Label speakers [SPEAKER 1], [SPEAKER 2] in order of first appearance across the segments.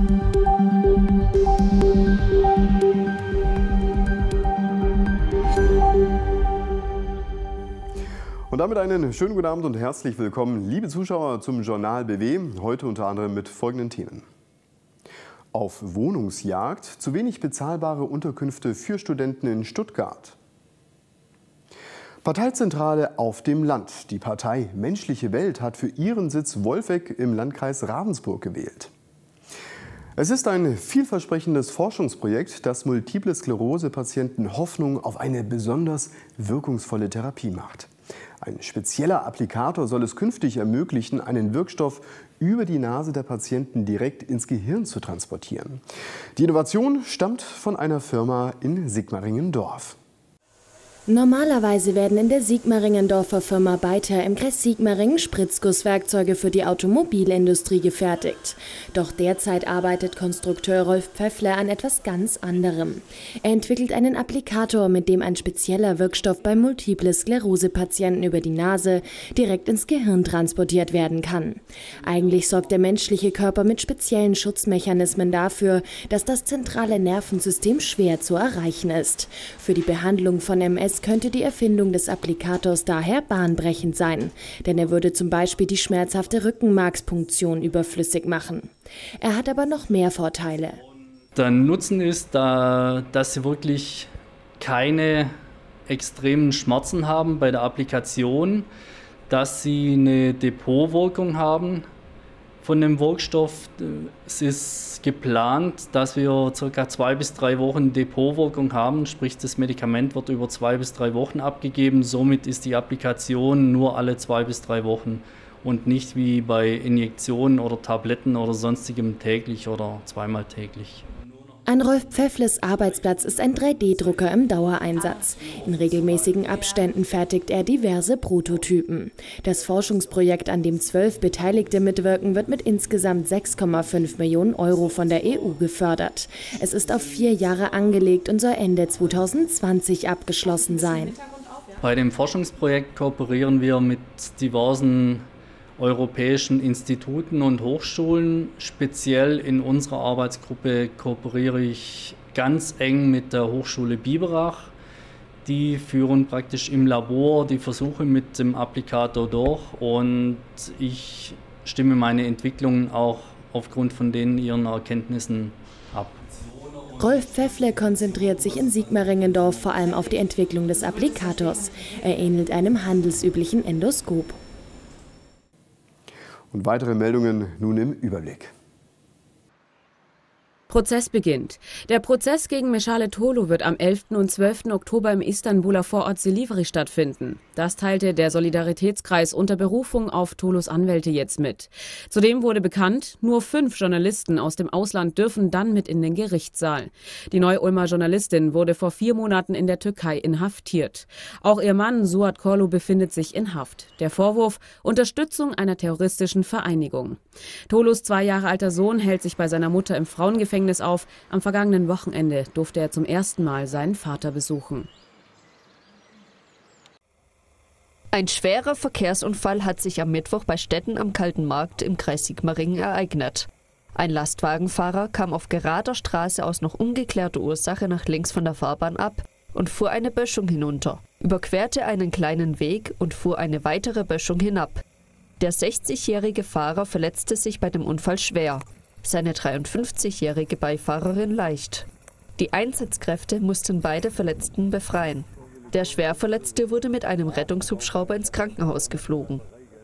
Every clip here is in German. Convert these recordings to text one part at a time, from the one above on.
[SPEAKER 1] Und damit einen schönen guten Abend und herzlich willkommen, liebe Zuschauer, zum Journal BW. Heute unter anderem mit folgenden Themen. Auf Wohnungsjagd, zu wenig bezahlbare Unterkünfte für Studenten in Stuttgart. Parteizentrale auf dem Land. Die Partei Menschliche Welt hat für ihren Sitz Wolfegg im Landkreis Ravensburg gewählt. Es ist ein vielversprechendes Forschungsprojekt, das Multiple Sklerose-Patienten Hoffnung auf eine besonders wirkungsvolle Therapie macht. Ein spezieller Applikator soll es künftig ermöglichen, einen Wirkstoff über die Nase der Patienten direkt ins Gehirn zu transportieren. Die Innovation stammt von einer Firma in Sigmaringendorf.
[SPEAKER 2] Normalerweise werden in der Sigmaringendorfer Firma Beiter im Kreis Sigmaringen Spritzgusswerkzeuge für die Automobilindustrie gefertigt. Doch derzeit arbeitet Konstrukteur Rolf Pfeffler an etwas ganz anderem. Er entwickelt einen Applikator, mit dem ein spezieller Wirkstoff bei Multiple Sklerose-Patienten über die Nase direkt ins Gehirn transportiert werden kann. Eigentlich sorgt der menschliche Körper mit speziellen Schutzmechanismen dafür, dass das zentrale Nervensystem schwer zu erreichen ist. Für die Behandlung von MS könnte die Erfindung des Applikators daher bahnbrechend sein, denn er würde zum Beispiel die schmerzhafte Rückenmarkspunktion überflüssig machen. Er hat aber noch mehr Vorteile.
[SPEAKER 3] Der Nutzen ist, dass Sie wirklich keine extremen Schmerzen haben bei der Applikation, dass Sie eine Depotwirkung haben von dem Wirkstoff. Es ist geplant, dass wir ca. 2 bis 3 Wochen Depotwirkung haben, sprich das Medikament wird über 2 bis 3 Wochen abgegeben. Somit ist die Applikation nur alle 2 bis 3 Wochen und nicht wie bei Injektionen oder Tabletten oder sonstigem täglich oder zweimal täglich.
[SPEAKER 2] An Rolf Pfeffles Arbeitsplatz ist ein 3D-Drucker im Dauereinsatz. In regelmäßigen Abständen fertigt er diverse Prototypen. Das Forschungsprojekt, an dem 12 Beteiligte mitwirken, wird mit insgesamt 6,5 Millionen Euro von der EU gefördert. Es ist auf 4 Jahre angelegt und soll Ende 2020 abgeschlossen sein.
[SPEAKER 3] Bei dem Forschungsprojekt kooperieren wir mit diversen europäischen Instituten und Hochschulen. Speziell in unserer Arbeitsgruppe kooperiere ich ganz eng mit der Hochschule Biberach. Die führen praktisch im Labor die Versuche mit dem Applikator durch und ich stimme meine Entwicklungen auch aufgrund von denen ihren Erkenntnissen ab.
[SPEAKER 2] Rolf Pfeffle konzentriert sich in Sigmaringendorf vor allem auf die Entwicklung des Applikators. Er ähnelt einem handelsüblichen Endoskop.
[SPEAKER 1] Und weitere Meldungen nun im Überblick.
[SPEAKER 4] Prozess beginnt. Der Prozess gegen Meschale Tolu wird am 11. und 12. Oktober im Istanbuler Vorort Silivri stattfinden. Das teilte der Solidaritätskreis unter Berufung auf Tolus Anwälte jetzt mit. Zudem wurde bekannt, nur 5 Journalisten aus dem Ausland dürfen dann mit in den Gerichtssaal. Die Neu-Ulmer Journalistin wurde vor 4 Monaten in der Türkei inhaftiert. Auch ihr Mann Suat Korlu befindet sich in Haft. Der Vorwurf: Unterstützung einer terroristischen Vereinigung. Tolus 2 Jahre alter Sohn hält sich bei seiner Mutter im Frauengefängnis auf. Am vergangenen Wochenende durfte er zum ersten Mal seinen Vater besuchen.
[SPEAKER 5] Ein schwerer Verkehrsunfall hat sich am Mittwoch bei Stetten am Kalten Markt im Kreis Sigmaringen ereignet. Ein Lastwagenfahrer kam auf gerader Straße aus noch ungeklärter Ursache nach links von der Fahrbahn ab und fuhr eine Böschung hinunter, überquerte einen kleinen Weg und fuhr eine weitere Böschung hinab. Der 60-jährige Fahrer verletzte sich bei dem Unfall schwer, seine 53-jährige Beifahrerin leicht. Die Einsatzkräfte mussten beide Verletzten befreien. Der Schwerverletzte wurde mit einem Rettungshubschrauber ins Krankenhaus geflogen.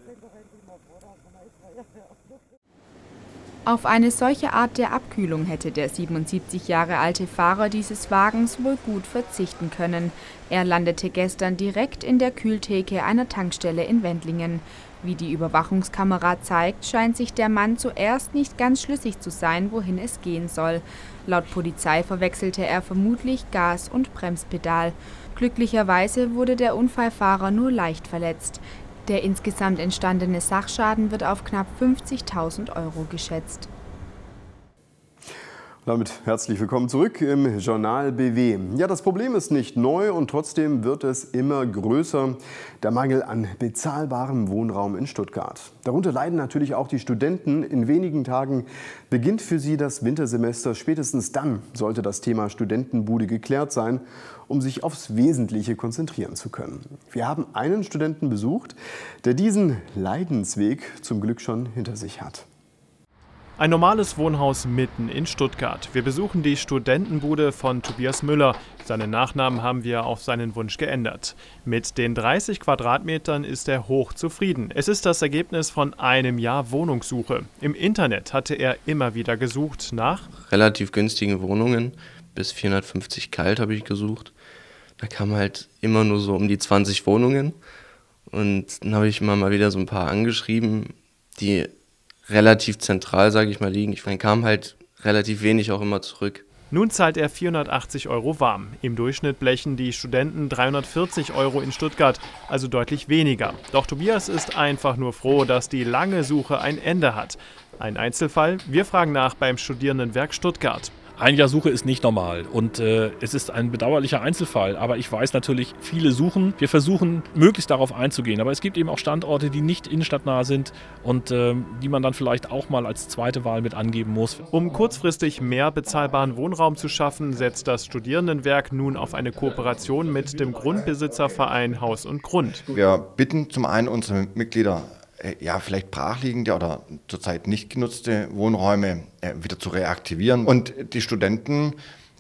[SPEAKER 6] Auf eine solche Art der Abkühlung hätte der 77 Jahre alte Fahrer dieses Wagens wohl gut verzichten können. Er landete gestern direkt in der Kühltheke einer Tankstelle in Wendlingen. Wie die Überwachungskamera zeigt, scheint sich der Mann zuerst nicht ganz schlüssig zu sein, wohin es gehen soll. Laut Polizei verwechselte er vermutlich Gas- und Bremspedal. Glücklicherweise wurde der Unfallfahrer nur leicht verletzt. Der insgesamt entstandene Sachschaden wird auf knapp 50.000 € geschätzt.
[SPEAKER 1] Damit herzlich willkommen zurück im Journal BW. Ja, das Problem ist nicht neu und trotzdem wird es immer größer. Der Mangel an bezahlbarem Wohnraum in Stuttgart. Darunter leiden natürlich auch die Studenten. In wenigen Tagen beginnt für sie das Wintersemester. Spätestens dann sollte das Thema Studentenbude geklärt sein, um sich aufs Wesentliche konzentrieren zu können. Wir haben einen Studenten besucht, der diesen Leidensweg zum Glück schon hinter sich hat.
[SPEAKER 7] Ein normales Wohnhaus mitten in Stuttgart. Wir besuchen die Studentenbude von Tobias Müller. Seinen Nachnamen haben wir auf seinen Wunsch geändert. Mit den 30 Quadratmetern ist er hoch zufrieden. Es ist das Ergebnis von einem Jahr Wohnungssuche. Im Internet hatte er immer wieder gesucht nach
[SPEAKER 8] relativ günstigen Wohnungen. Bis 450 kalt habe ich gesucht. Da kamen halt immer nur so um die 20 Wohnungen. Und dann habe ich immer mal wieder so ein paar angeschrieben, die relativ zentral, sage ich mal, liegen. Dann kam halt relativ wenig auch immer zurück.
[SPEAKER 7] Nun zahlt er 480 € warm. Im Durchschnitt blechen die Studenten 340 € in Stuttgart, also deutlich weniger. Doch Tobias ist einfach nur froh, dass die lange Suche ein Ende hat. Ein Einzelfall? Wir fragen nach beim Studierendenwerk Stuttgart.
[SPEAKER 9] Ein Jahr Suche ist nicht normal und es ist ein bedauerlicher Einzelfall, aber ich weiß natürlich, viele suchen. Wir versuchen, möglichst darauf einzugehen, aber es gibt eben auch Standorte, die nicht innenstadtnah sind und die man dann vielleicht auch mal als zweite Wahl mit angeben muss.
[SPEAKER 7] Um kurzfristig mehr bezahlbaren Wohnraum zu schaffen, setzt das Studierendenwerk nun auf eine Kooperation mit dem Grundbesitzerverein Haus und Grund.
[SPEAKER 10] Wir bitten zum einen unsere Mitglieder, vielleicht brachliegende oder zurzeit nicht genutzte Wohnräume wieder zu reaktivieren. Und die Studenten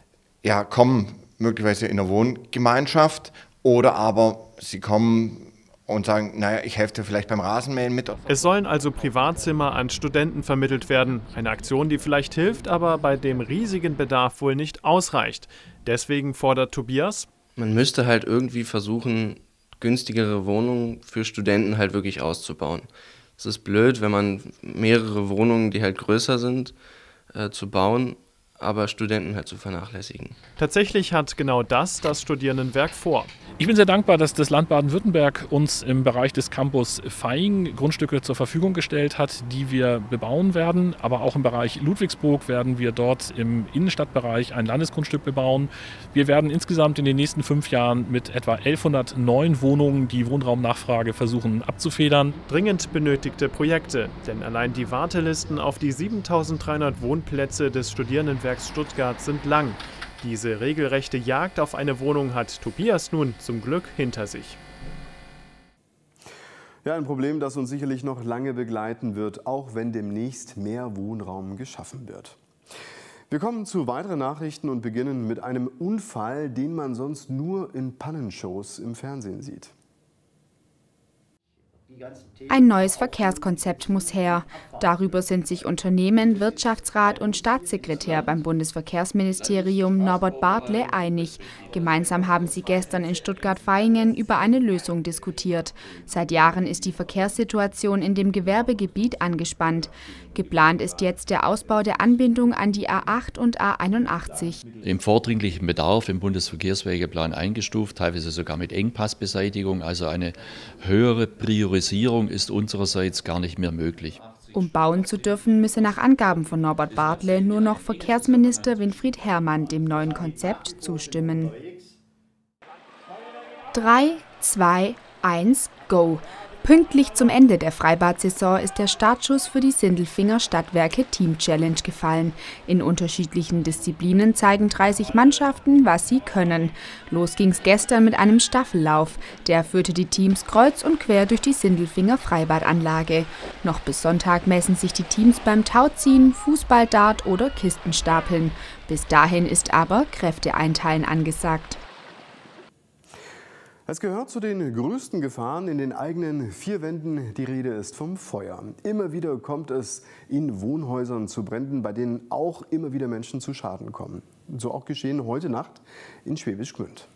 [SPEAKER 10] kommen möglicherweise in eine Wohngemeinschaft oder aber sie kommen und sagen, ich helfe dir vielleicht beim Rasenmähen mit.
[SPEAKER 7] Es sollen also Privatzimmer an Studenten vermittelt werden. Eine Aktion, die vielleicht hilft, aber bei dem riesigen Bedarf wohl nicht ausreicht. Deswegen fordert Tobias:
[SPEAKER 8] Man müsste halt irgendwie versuchen, günstigere Wohnungen für Studenten halt wirklich auszubauen. Es ist blöd, wenn man mehrere Wohnungen, die halt größer sind, zu bauen, aber Studenten halt zu vernachlässigen.
[SPEAKER 7] Tatsächlich hat genau das Studierendenwerk vor.
[SPEAKER 9] Ich bin sehr dankbar, dass das Land Baden-Württemberg uns im Bereich des Campus Vaihing Grundstücke zur Verfügung gestellt hat, die wir bebauen werden. Aber auch im Bereich Ludwigsburg werden wir dort im Innenstadtbereich ein Landesgrundstück bebauen. Wir werden insgesamt in den nächsten 5 Jahren mit etwa 1109 Wohnungen die Wohnraumnachfrage versuchen abzufedern.
[SPEAKER 7] Dringend benötigte Projekte, denn allein die Wartelisten auf die 7300 Wohnplätze des Studierendenwerks Stuttgart sind lang. Diese regelrechte Jagd auf eine Wohnung hat Tobias nun zum Glück hinter sich.
[SPEAKER 1] Ja, ein Problem, das uns sicherlich noch lange begleiten wird, auch wenn demnächst mehr Wohnraum geschaffen wird. Wir kommen zu weiteren Nachrichten und beginnen mit einem Unfall, den man sonst nur in Pannenshows im Fernsehen sieht.
[SPEAKER 6] Ein neues Verkehrskonzept muss her. Darüber sind sich Unternehmen, Wirtschaftsrat und Staatssekretär beim Bundesverkehrsministerium Norbert Bartle einig. Gemeinsam haben sie gestern in Stuttgart-Vaihingen über eine Lösung diskutiert. Seit Jahren ist die Verkehrssituation in dem Gewerbegebiet angespannt. Geplant ist jetzt der Ausbau der Anbindung an die A8 und A81.
[SPEAKER 11] Im vordringlichen Bedarf im Bundesverkehrswegeplan eingestuft, teilweise sogar mit Engpassbeseitigung. Also eine höhere Priorisierung ist unsererseits gar nicht mehr möglich.
[SPEAKER 6] Um bauen zu dürfen, müsse nach Angaben von Norbert Bartle nur noch Verkehrsminister Winfried Herrmann dem neuen Konzept zustimmen. 3, 2, 1, go! Pünktlich zum Ende der Freibad-Saison ist der Startschuss für die Sindelfinger Stadtwerke Team Challenge gefallen. In unterschiedlichen Disziplinen zeigen 30 Mannschaften, was sie können. Los ging's gestern mit einem Staffellauf. Der führte die Teams kreuz und quer durch die Sindelfinger Freibadanlage. Noch bis Sonntag messen sich die Teams beim Tauziehen, Fußballdart oder Kistenstapeln. Bis dahin ist aber Kräfteeinteilen angesagt.
[SPEAKER 1] Es gehört zu den größten Gefahren in den eigenen 4 Wänden. Die Rede ist vom Feuer. Immer wieder kommt es in Wohnhäusern zu Bränden, bei denen auch immer wieder Menschen zu Schaden kommen. So auch geschehen heute Nacht in Schwäbisch Gmünd.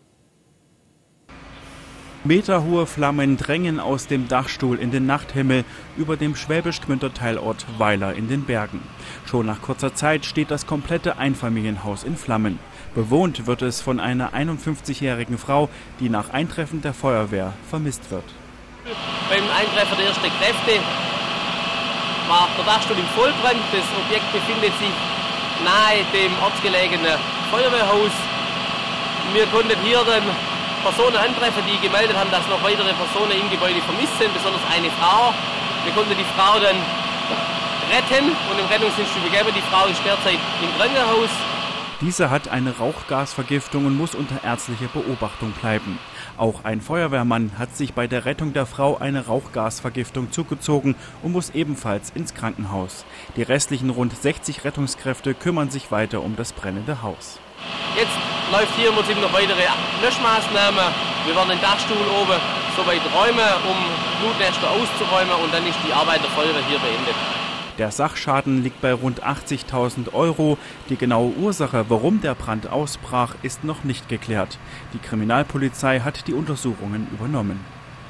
[SPEAKER 12] Meterhohe Flammen drängen aus dem Dachstuhl in den Nachthimmel über dem Schwäbisch Gmünder Weiler in den Bergen. Schon nach kurzer Zeit steht das komplette Einfamilienhaus in Flammen. Bewohnt wird es von einer 51-jährigen Frau, die nach Eintreffen der Feuerwehr vermisst wird.
[SPEAKER 13] Beim Eintreffen der ersten Kräfte war der Dachstuhl im Vollbrand. Das Objekt befindet sich nahe dem ortsgelegenen Feuerwehrhaus. Wir konnten hier Personen antreffen, die gemeldet haben, dass noch weitere Personen im Gebäude vermisst sind, besonders eine Frau. Wir konnten die Frau dann retten und im Rettungsdienst übergeben. Die Frau ist derzeit im Krankenhaus.
[SPEAKER 12] Diese hat eine Rauchgasvergiftung und muss unter ärztlicher Beobachtung bleiben. Auch ein Feuerwehrmann hat sich bei der Rettung der Frau eine Rauchgasvergiftung zugezogen und muss ebenfalls ins Krankenhaus. Die restlichen rund 60 Rettungskräfte kümmern sich weiter um das brennende Haus.
[SPEAKER 13] Jetzt läuft hier im Prinzip noch weitere Löschmaßnahmen. Wir werden den Dachstuhl oben soweit räumen, um Blutnester auszuräumen, und dann ist die Arbeit der Feuerwehr hier beendet.
[SPEAKER 12] Der Sachschaden liegt bei rund 80.000 €. Die genaue Ursache, warum der Brand ausbrach, ist noch nicht geklärt. Die Kriminalpolizei hat die Untersuchungen übernommen.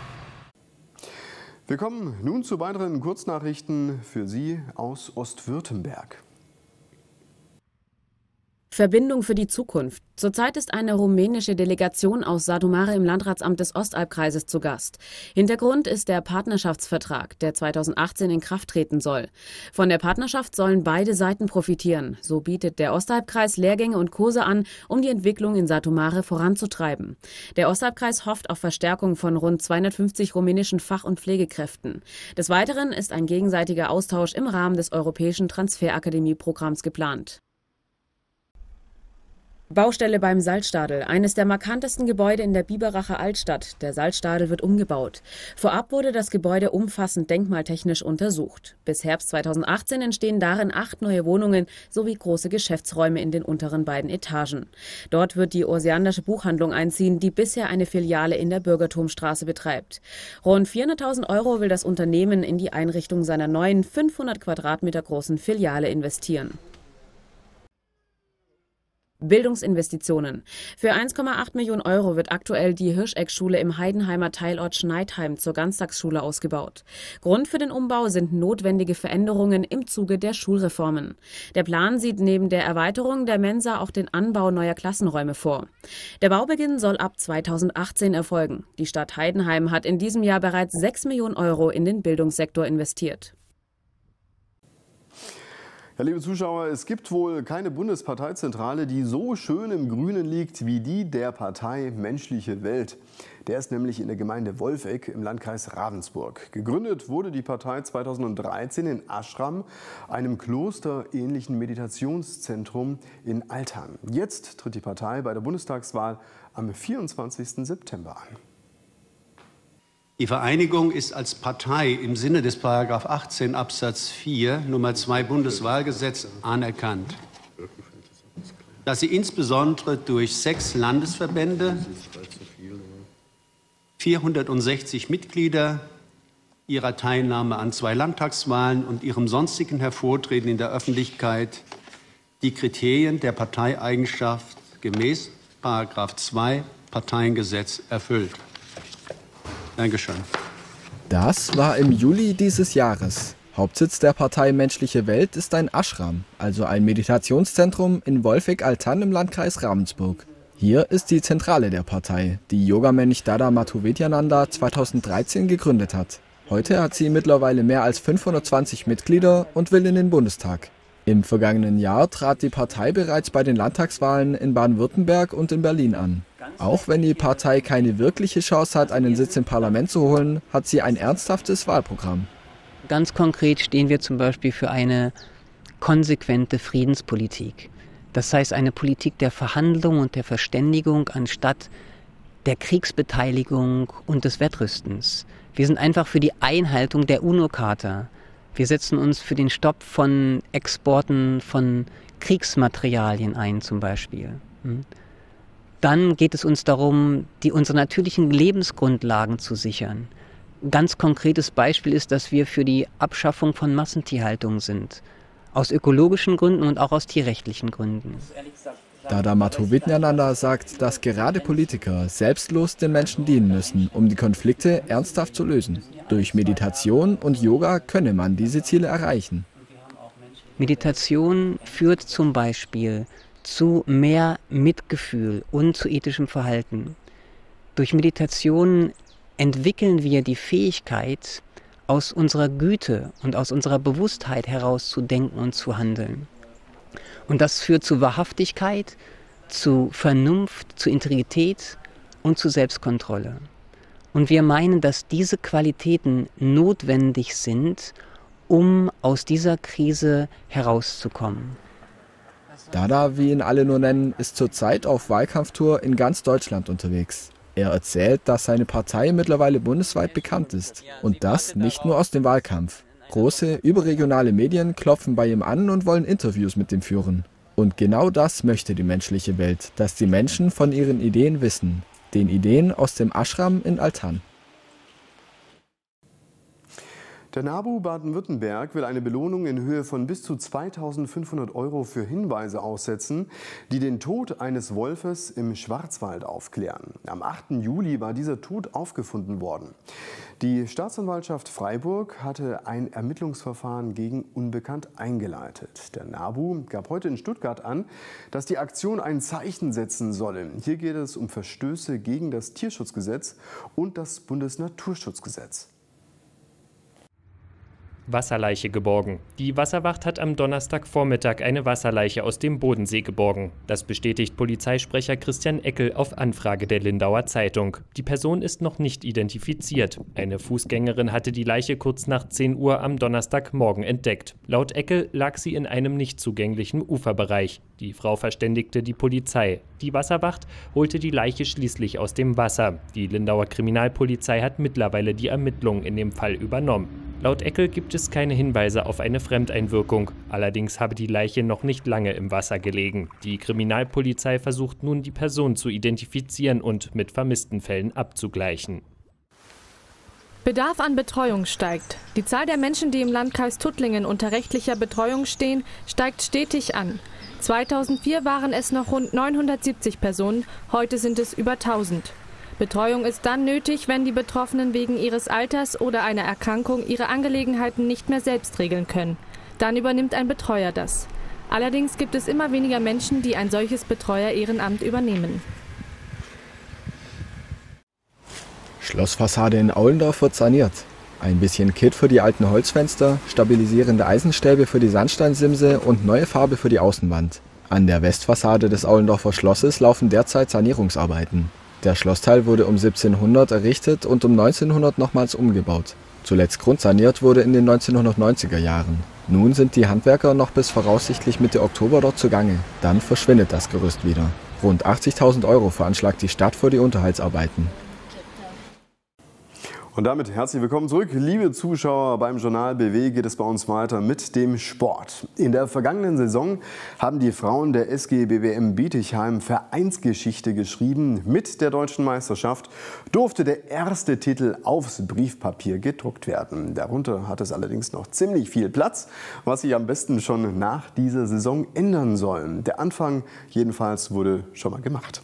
[SPEAKER 1] Wir kommen nun zu weiteren Kurznachrichten für Sie aus Ostwürttemberg.
[SPEAKER 4] Verbindung für die Zukunft. Zurzeit ist eine rumänische Delegation aus Satu Mare im Landratsamt des Ostalbkreises zu Gast. Hintergrund ist der Partnerschaftsvertrag, der 2018 in Kraft treten soll. Von der Partnerschaft sollen beide Seiten profitieren. So bietet der Ostalbkreis Lehrgänge und Kurse an, um die Entwicklung in Satu Mare voranzutreiben. Der Ostalbkreis hofft auf Verstärkung von rund 250 rumänischen Fach- und Pflegekräften. Des Weiteren ist ein gegenseitiger Austausch im Rahmen des Europäischen Transferakademie-Programms geplant. Baustelle beim Salzstadel, eines der markantesten Gebäude in der Biberacher Altstadt. Der Salzstadel wird umgebaut. Vorab wurde das Gebäude umfassend denkmaltechnisch untersucht. Bis Herbst 2018 entstehen darin 8 neue Wohnungen sowie große Geschäftsräume in den unteren beiden Etagen. Dort wird die Osiandersche Buchhandlung einziehen, die bisher eine Filiale in der Bürgertumstraße betreibt. Rund 400.000 € will das Unternehmen in die Einrichtung seiner neuen 500 Quadratmeter großen Filiale investieren. Bildungsinvestitionen. Für 1,8 Millionen € wird aktuell die Hirscheck-Schule im Heidenheimer Teilort Schneidheim zur Ganztagsschule ausgebaut. Grund für den Umbau sind notwendige Veränderungen im Zuge der Schulreformen. Der Plan sieht neben der Erweiterung der Mensa auch den Anbau neuer Klassenräume vor. Der Baubeginn soll ab 2018 erfolgen. Die Stadt Heidenheim hat in diesem Jahr bereits 6 Millionen € in den Bildungssektor investiert.
[SPEAKER 1] Ja, liebe Zuschauer, es gibt wohl keine Bundesparteizentrale, die so schön im Grünen liegt wie die der Partei Menschliche Welt. Der ist nämlich in der Gemeinde Wolfegg im Landkreis Ravensburg. Gegründet wurde die Partei 2013 in Aschram, einem klosterähnlichen Meditationszentrum in Altern. Jetzt tritt die Partei bei der Bundestagswahl am 24. September an.
[SPEAKER 14] Die Vereinigung ist als Partei im Sinne des § 18 Absatz 4 Nummer 2 Bundeswahlgesetz anerkannt. Dass sie insbesondere durch 6 Landesverbände, 460 Mitglieder, ihrer Teilnahme an 2 Landtagswahlen und ihrem sonstigen Hervortreten in der Öffentlichkeit die Kriterien der Parteieigenschaft gemäß § 2 Parteiengesetz erfüllt. Dankeschön.
[SPEAKER 15] Das war im Juli dieses Jahres. Hauptsitz der Partei Menschliche Welt ist ein Ashram, also ein Meditationszentrum in Wolfegg-Altern im Landkreis Ravensburg. Hier ist die Zentrale der Partei, die Yogamönch Dada Mathovedyananda 2013 gegründet hat. Heute hat sie mittlerweile mehr als 520 Mitglieder und will in den Bundestag. Im vergangenen Jahr trat die Partei bereits bei den Landtagswahlen in Baden-Württemberg und in Berlin an. Auch wenn die Partei keine wirkliche Chance hat, einen Sitz im Parlament zu holen, hat sie ein ernsthaftes Wahlprogramm.
[SPEAKER 16] Ganz konkret stehen wir zum Beispiel für eine konsequente Friedenspolitik. Das heißt eine Politik der Verhandlung und der Verständigung anstatt der Kriegsbeteiligung und des Wettrüstens. Wir sind einfach für die Einhaltung der UNO-Charta. Wir setzen uns für den Stopp von Exporten von Kriegsmaterialien ein zum Beispiel. Dann geht es uns darum, unsere natürlichen Lebensgrundlagen zu sichern. Ein ganz konkretes Beispiel ist, dass wir für die Abschaffung von Massentierhaltung sind. Aus ökologischen Gründen und auch aus tierrechtlichen Gründen.
[SPEAKER 15] Dada Mathovedyananda sagt, dass gerade Politiker selbstlos den Menschen dienen müssen, um die Konflikte ernsthaft zu lösen. Durch Meditation und Yoga könne man diese Ziele erreichen.
[SPEAKER 16] Meditation führt zum Beispiel zu mehr Mitgefühl und zu ethischem Verhalten. Durch Meditation entwickeln wir die Fähigkeit, aus unserer Güte und aus unserer Bewusstheit heraus zu denken und zu handeln. Und das führt zu Wahrhaftigkeit, zu Vernunft, zu Integrität und zu Selbstkontrolle. Und wir meinen, dass diese Qualitäten notwendig sind, um aus dieser Krise herauszukommen.
[SPEAKER 15] Dada, wie ihn alle nur nennen, ist zurzeit auf Wahlkampftour in ganz Deutschland unterwegs. Er erzählt, dass seine Partei mittlerweile bundesweit bekannt ist. Und das nicht nur aus dem Wahlkampf. Große, überregionale Medien klopfen bei ihm an und wollen Interviews mit ihm führen. Und genau das möchte die menschliche Welt, dass die Menschen von ihren Ideen wissen. Den Ideen aus dem Ashram in Altan.
[SPEAKER 1] Der NABU Baden-Württemberg will eine Belohnung in Höhe von bis zu 2.500 € für Hinweise aussetzen, die den Tod eines Wolfes im Schwarzwald aufklären. Am 8. Juli war dieser tot aufgefunden worden. Die Staatsanwaltschaft Freiburg hatte ein Ermittlungsverfahren gegen Unbekannt eingeleitet. Der NABU gab heute in Stuttgart an, dass die Aktion ein Zeichen setzen solle. Hier geht es um Verstöße gegen das Tierschutzgesetz und das Bundesnaturschutzgesetz.
[SPEAKER 17] Wasserleiche geborgen. Die Wasserwacht hat am Donnerstagvormittag eine Wasserleiche aus dem Bodensee geborgen. Das bestätigt Polizeisprecher Christian Eckel auf Anfrage der Lindauer Zeitung. Die Person ist noch nicht identifiziert. Eine Fußgängerin hatte die Leiche kurz nach 10 Uhr am Donnerstagmorgen entdeckt. Laut Eckel lag sie in einem nicht zugänglichen Uferbereich. Die Frau verständigte die Polizei. Die Wasserwacht holte die Leiche schließlich aus dem Wasser. Die Lindauer Kriminalpolizei hat mittlerweile die Ermittlungen in dem Fall übernommen. Laut Eckel gibt es keine Hinweise auf eine Fremdeinwirkung. Allerdings habe die Leiche noch nicht lange im Wasser gelegen. Die Kriminalpolizei versucht nun, die Person zu identifizieren und mit vermissten Fällen abzugleichen.
[SPEAKER 18] Bedarf an Betreuung steigt. Die Zahl der Menschen, die im Landkreis Tuttlingen unter rechtlicher Betreuung stehen, steigt stetig an. 2004 waren es noch rund 970 Personen, heute sind es über 1000. Betreuung ist dann nötig, wenn die Betroffenen wegen ihres Alters oder einer Erkrankung ihre Angelegenheiten nicht mehr selbst regeln können. Dann übernimmt ein Betreuer das. Allerdings gibt es immer weniger Menschen, die ein solches Betreuer-Ehrenamt übernehmen.
[SPEAKER 15] Schlossfassade in Aulendorf wird saniert. Ein bisschen Kit für die alten Holzfenster, stabilisierende Eisenstäbe für die Sandsteinsimse und neue Farbe für die Außenwand. An der Westfassade des Aulendorfer Schlosses laufen derzeit Sanierungsarbeiten. Der Schlossteil wurde um 1700 errichtet und um 1900 nochmals umgebaut. Zuletzt grundsaniert wurde in den 1990er Jahren. Nun sind die Handwerker noch bis voraussichtlich Mitte Oktober dort zugange. Dann verschwindet das Gerüst wieder. Rund 80.000 € veranschlagt die Stadt für die Unterhaltsarbeiten.
[SPEAKER 1] Und damit herzlich willkommen zurück, liebe Zuschauer. Beim Journal BW geht es bei uns weiter mit dem Sport. In der vergangenen Saison haben die Frauen der SG BWM Bietigheim Vereinsgeschichte geschrieben. Mit der deutschen Meisterschaft durfte der erste Titel aufs Briefpapier gedruckt werden. Darunter hat es allerdings noch ziemlich viel Platz, was sich am besten schon nach dieser Saison ändern soll. Der Anfang jedenfalls wurde schon mal gemacht.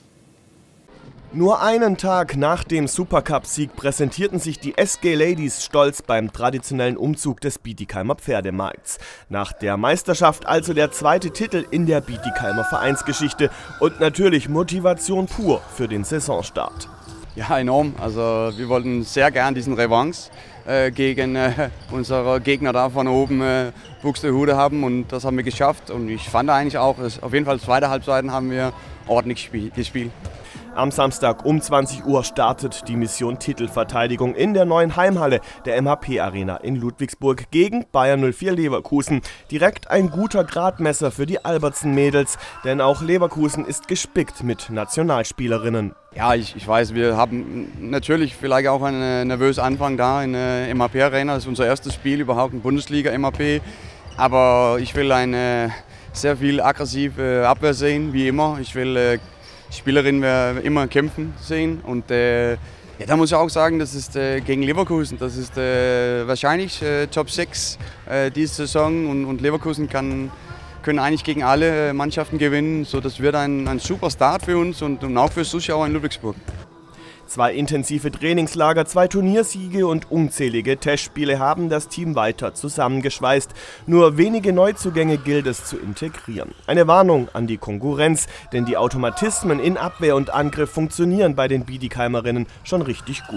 [SPEAKER 19] Nur einen Tag nach dem Supercup-Sieg präsentierten sich die SG Ladies stolz beim traditionellen Umzug des Bietigheimer Pferdemarkts. Nach der Meisterschaft also der zweite Titel in der Bietigheimer Vereinsgeschichte und natürlich Motivation pur für den Saisonstart.
[SPEAKER 20] Ja, enorm. Also wir wollten sehr gern diesen Revanche gegen unsere Gegner da von oben Buxtehude haben und das haben wir geschafft. Und ich fand eigentlich auch, auf jeden Fall zweite Halbzeiten haben wir ordentlich gespielt.
[SPEAKER 19] Am Samstag um 20 Uhr startet die Mission Titelverteidigung in der neuen Heimhalle der MHP Arena in Ludwigsburg gegen Bayer 04 Leverkusen. Direkt ein guter Gradmesser für die Albertsen-Mädels, denn auch Leverkusen ist gespickt mit Nationalspielerinnen.
[SPEAKER 20] Ja, ich weiß, wir haben natürlich vielleicht auch einen nervösen Anfang da in der MHP Arena. Das ist unser erstes Spiel überhaupt in Bundesliga MHP. Aber ich will eine sehr viel aggressive Abwehr sehen, wie immer. Ich will Spielerinnen immer kämpfen sehen und ja, da muss ich auch sagen, das ist gegen Leverkusen, das ist wahrscheinlich Top 6 diese Saison und Leverkusen können eigentlich gegen alle Mannschaften gewinnen, so das wird ein super Start für uns und auch für Zuschauer in Ludwigsburg.
[SPEAKER 19] 2 intensive Trainingslager, 2 Turniersiege und unzählige Testspiele haben das Team weiter zusammengeschweißt. Nur wenige Neuzugänge gilt es zu integrieren. Eine Warnung an die Konkurrenz, denn die Automatismen in Abwehr und Angriff funktionieren bei den Bietigheimerinnen schon richtig gut.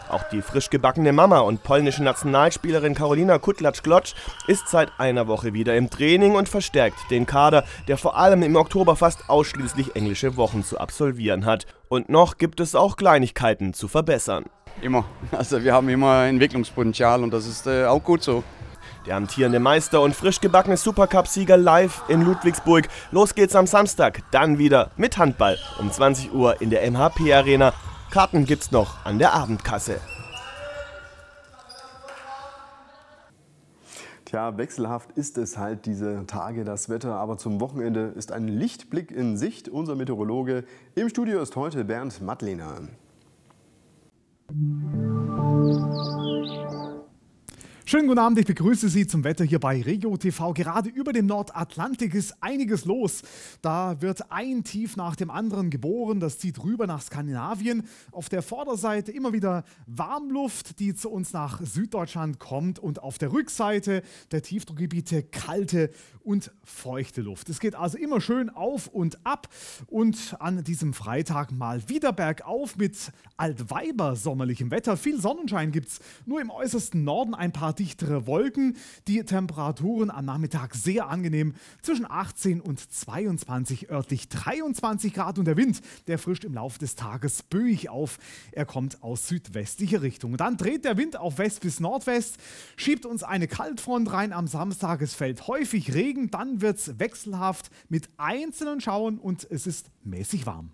[SPEAKER 19] Auch die frisch gebackene Mama und polnische Nationalspielerin Karolina Kutlatsch-Glotsch ist seit einer Woche wieder im Training und verstärkt den Kader, der vor allem im Oktober fast ausschließlich englische Wochen zu absolvieren hat. Und noch gibt es auch Kleinigkeiten zu verbessern.
[SPEAKER 20] Immer. Also wir haben immer Entwicklungspotenzial und das ist auch gut so.
[SPEAKER 19] Der amtierende Meister und frisch gebackene Supercup-Sieger live in Ludwigsburg. Los geht's am Samstag, dann wieder mit Handball um 20 Uhr in der MHP-Arena. Karten gibt's noch an der Abendkasse.
[SPEAKER 1] Tja, wechselhaft ist es halt diese Tage, das Wetter, aber zum Wochenende ist ein Lichtblick in Sicht. Unser Meteorologe im Studio ist heute Bernd Mattlehner.
[SPEAKER 21] Schönen guten Abend, ich begrüße Sie zum Wetter hier bei Regio TV. Gerade über dem Nordatlantik ist einiges los. Da wird ein Tief nach dem anderen geboren, das zieht rüber nach Skandinavien. Auf der Vorderseite immer wieder Warmluft, die zu uns nach Süddeutschland kommt, und auf der Rückseite der Tiefdruckgebiete kalte und feuchte Luft. Es geht also immer schön auf und ab und an diesem Freitag mal wieder bergauf mit altweiber-sommerlichem Wetter. Viel Sonnenschein gibt es, nur im äußersten Norden ein paar dichtere Wolken. Die Temperaturen am Nachmittag sehr angenehm, zwischen 18 und 22, örtlich 23 Grad, und der Wind, der frischt im Laufe des Tages böig auf. Er kommt aus südwestlicher Richtung. Dann dreht der Wind auf West bis Nordwest, schiebt uns eine Kaltfront rein am Samstag. Es fällt häufig Regen, dann wird es wechselhaft mit einzelnen Schauern und es ist mäßig warm.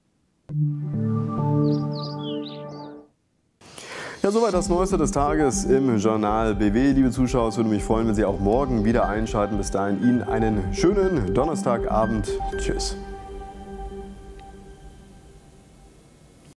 [SPEAKER 1] Ja, soweit das Neueste des Tages im Journal BW. Liebe Zuschauer, es würde mich freuen, wenn Sie auch morgen wieder einschalten. Bis dahin Ihnen einen schönen Donnerstagabend. Tschüss.